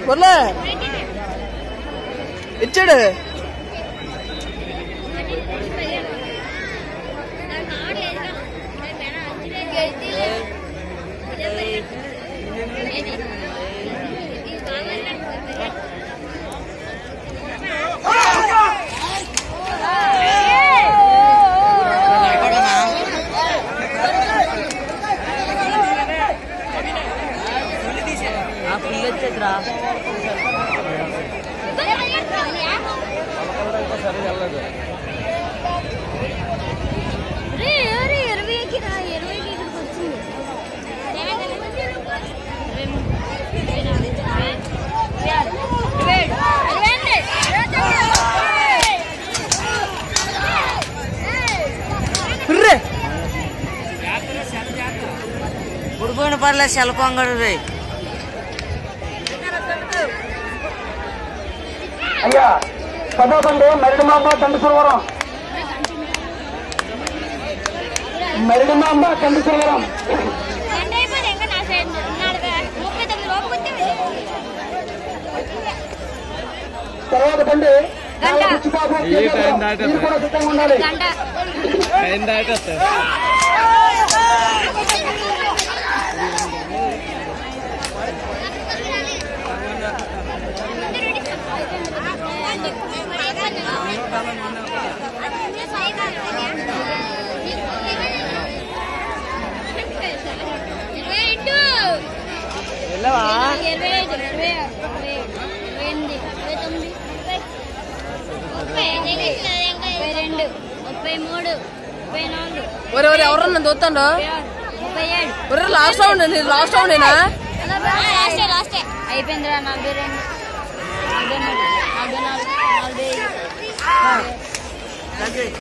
బొర్లే ఇచ్చాడు. ఉడిపోయిన పర్లే సెల్పంగడు రే. అయ్యా చదవకండి. మరిడిమాంబ దండసురవరం, మరిడిమాంబ దండసురవరం. తర్వాత బండి కూడా సిద్ధంగా ఉండాలి. ఎవరన్నా చూస్తాడు. లాస్ట్ రౌండ్ లాస్ట్ రౌండేనా? అయిపోయిందిరా. 42 43 44 45.